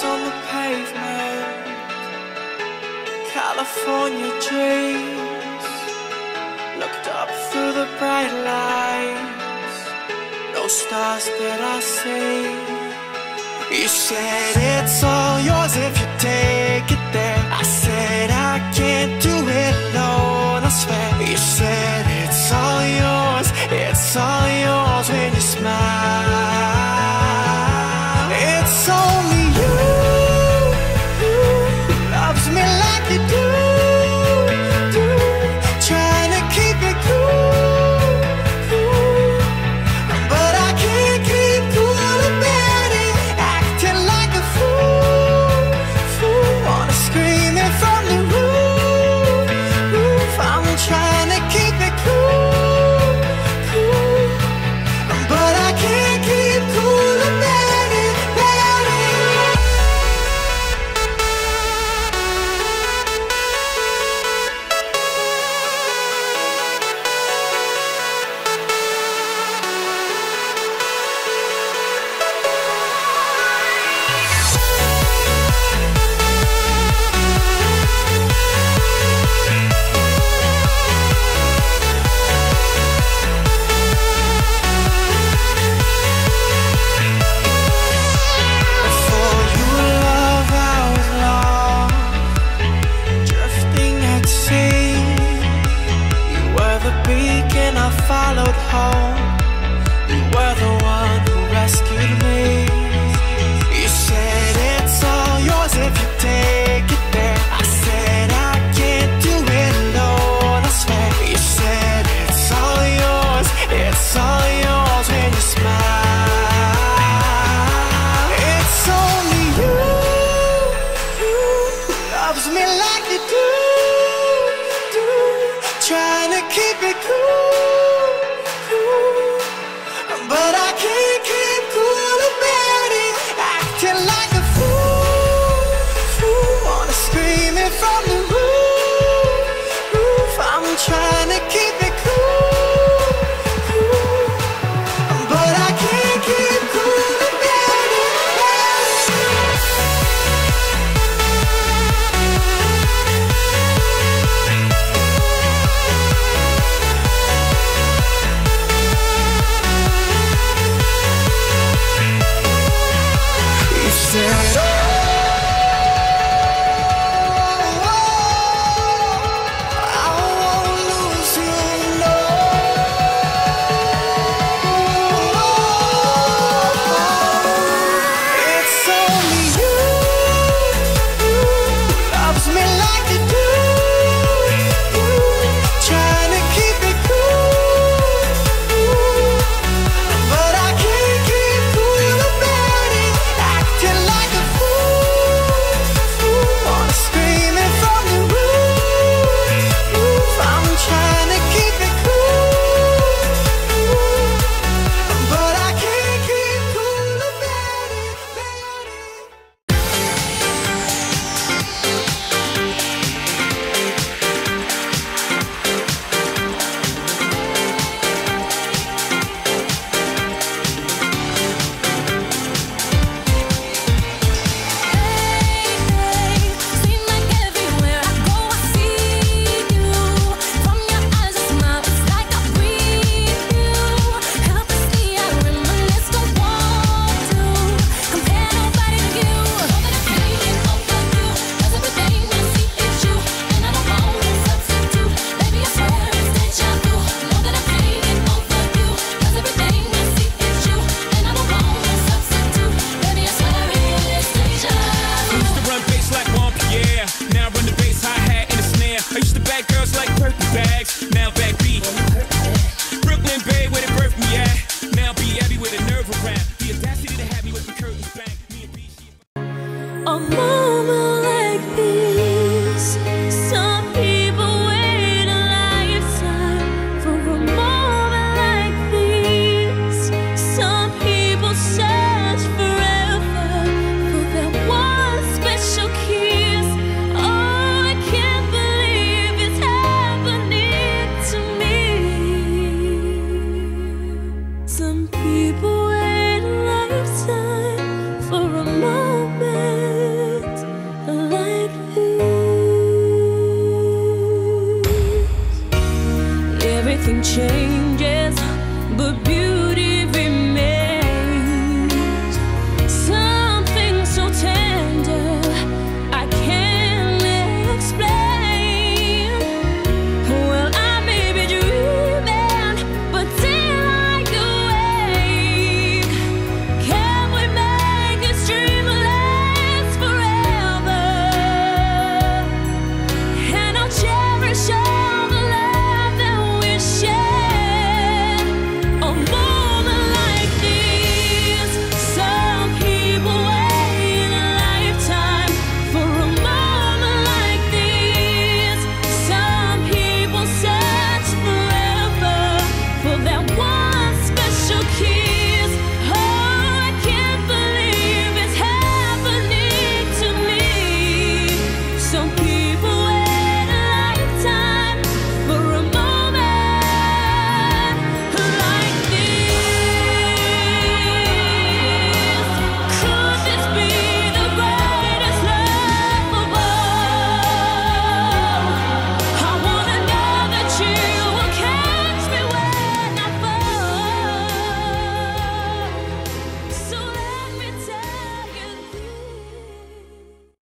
on the pavement, California dreams. Looked up through the bright lights, no stars that I see. You said it's all yours if you take it there. I said I can't do it alone, I swear. You said it's all yours, it's all yours when you smile. It's only you who loves me like you do, trying to keep it cool, but I can't keep cool about it. Acting like a fool, wanna scream it from the roof. I'm trying to keep it cool, but I can't keep cool about it, followed home. You were the one who rescued me. You said it's all yours if you take it there. I said I can't do it alone, I swear. You said it's all yours when you smile. It's only you who loves me like you do, trying to keep it cool.